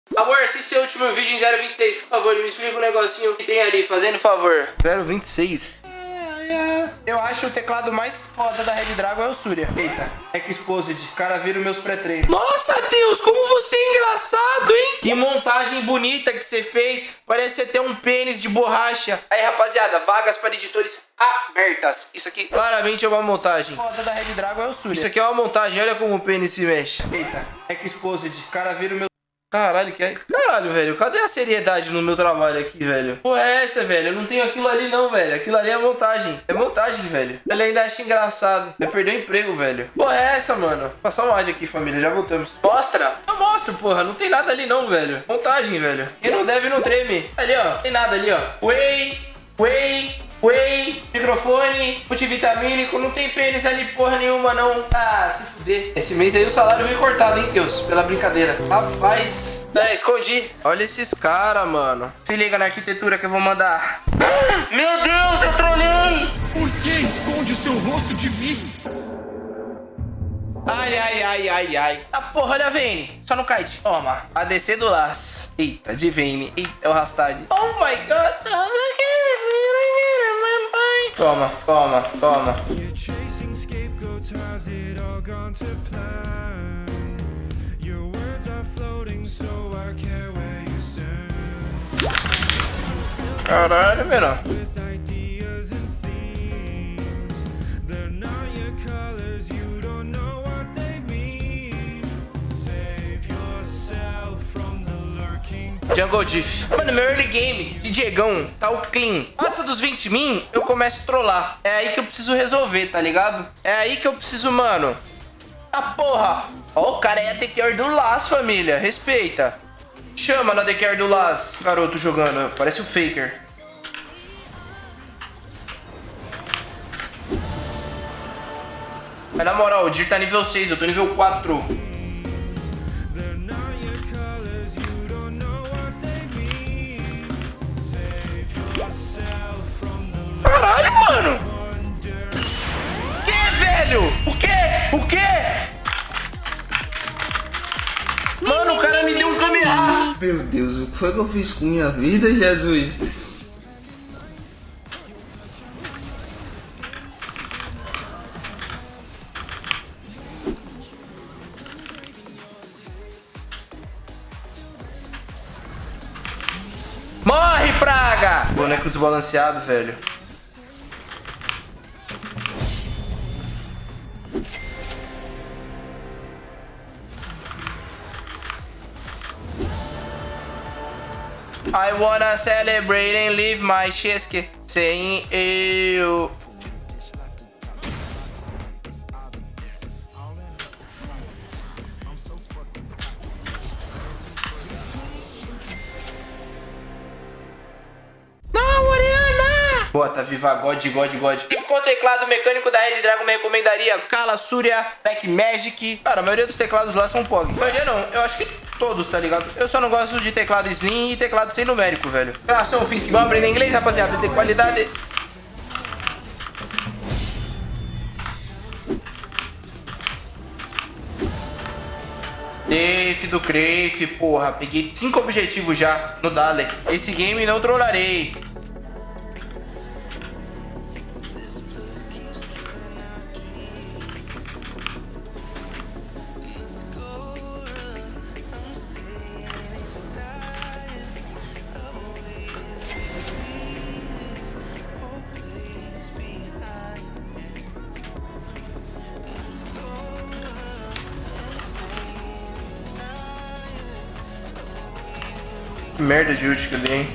Amor, assiste o último vídeo em 026, por favor, me explica um negocinho que tem ali, fazendo favor. 026. Eu acho o teclado mais foda da Red Dragon é o Surya. Eita, Exposed. O cara vira os meus pré-treinos. Nossa, Deus, como você é engraçado, hein? Que montagem bonita que você fez. Parece você ter um pênis de borracha. Aí, rapaziada, vagas para editores abertas. Isso aqui claramente é uma montagem. A foda da Red Dragon é o Surya. Isso aqui é uma montagem, olha como o pênis se mexe. Eita, Exposed. O cara vira os meus... Caralho, caralho, velho. Cadê a seriedade no meu trabalho aqui, velho? Pô, é essa, velho? Eu não tenho aquilo ali não, velho. Aquilo ali é montagem. É montagem, velho. Ele ainda acha engraçado. Vai perder o emprego, velho. Pô, é essa, mano? Vou passar um áudio aqui, família. Já voltamos. Mostra? Eu mostro, porra. Não tem nada ali não, velho. Montagem, velho. Quem não deve, não treme. Ali, ó. Tem nada ali, ó. Whey, microfone, multivitamínico, não tem pênis ali porra nenhuma não. Ah, se fuder. Esse mês aí o salário veio cortado, hein, Deus, pela brincadeira. Rapaz, escondi. Olha esses caras, mano. Se liga na arquitetura que eu vou mandar. Meu Deus, eu trolei. Por que esconde o seu rosto de mim? Ai. Ah, porra, olha a Vayne. Só no kite. Toma. ADC do Las. Eita, de Vayne. Eita, é o Rastad. Oh my god. Toma. Caralho, menor. Jungle Diff. Mano, meu early game de Diegão tá o clean. Passa dos 20 min, eu começo a trollar. É aí que eu preciso resolver, tá ligado? É aí que eu preciso, mano. Ah, porra. Ó, o cara é a ADC do Las, família. Respeita. Chama na ADC do Las. Garoto jogando. Parece o Faker. Mas na moral, o Dir tá nível 6, eu tô nível 4. Caralho, mano! Que, velho? O quê? Mano, o cara me deu um Kamehameha! Meu Deus, o que foi que eu fiz com minha vida, Jesus? Morre, praga! Boneco desbalanceado, velho. I wanna celebrate and live my chesque. Sem eu. Bota, viva God. E com o teclado mecânico da Red Dragon me recomendaria Kala, Surya, Black Magic. Cara, a maioria dos teclados lá são POG. A maioria não, eu acho que todos, tá ligado? Eu só não gosto de teclado Slim e teclado sem numérico, velho. São fins que vão aprender inglês, rapaziada, de qualidade. Safe do Crave, porra. Peguei 5 objetivos já no Dale. Esse game não trollarei. Que merda de ult que eu dei, hein?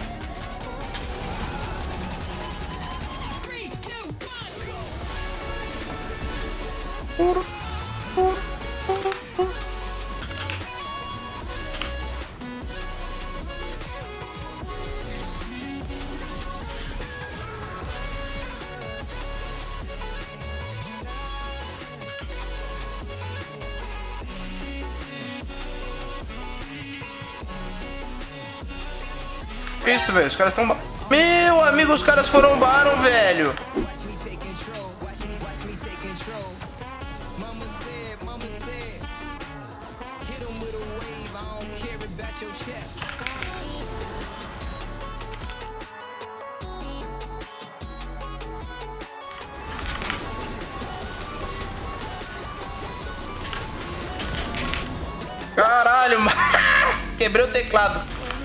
Isso, velho, os caras estão... Meu amigo, os caras foram baron, velho. Mama said, hit him with a wave, I don't care about your check. caralho, mas quebrei o teclado.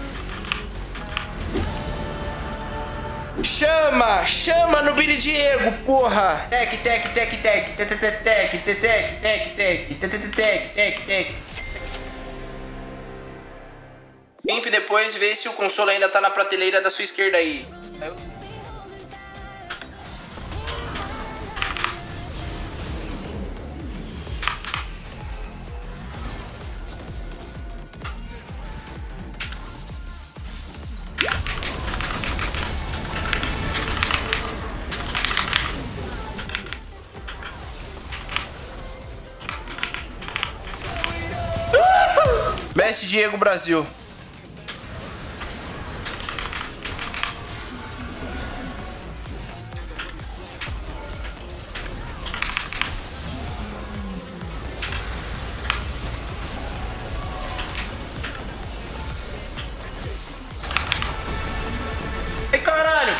Chama no Billy Diego, porra. Tec. Pimp, depois vê se o console ainda tá na prateleira da sua esquerda aí. Mestre Diego Brasil. Ai, caralho!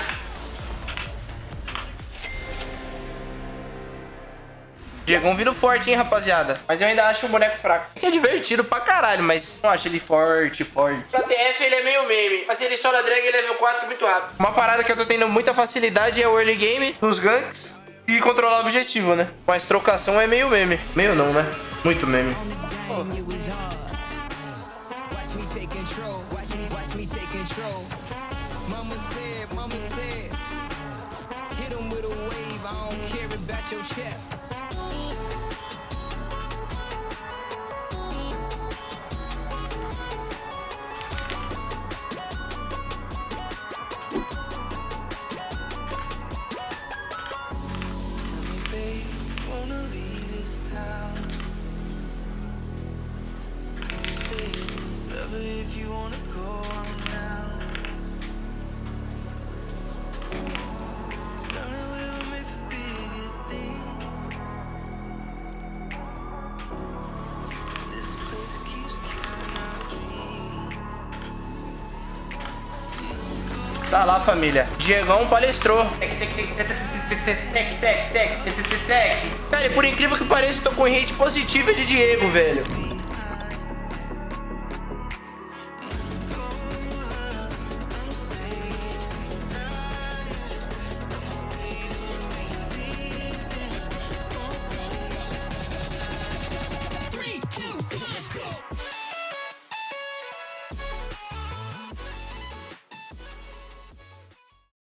Diegão vindo forte, hein, rapaziada. Mas eu ainda acho o boneco fraco. É divertido pra caralho, mas não acho ele forte. Pra TF ele é meio meme. Mas ele só na drag e level 4 muito rápido. Uma parada que eu tô tendo muita facilidade é o early game dos ganks e controlar o objetivo, né? Mas trocação é meio meme. Meio não, né? Muito meme. Tá lá, família. Diegão palestrou. Cara, por incrível que pareça, eu tô com rate positiva de Diego, velho.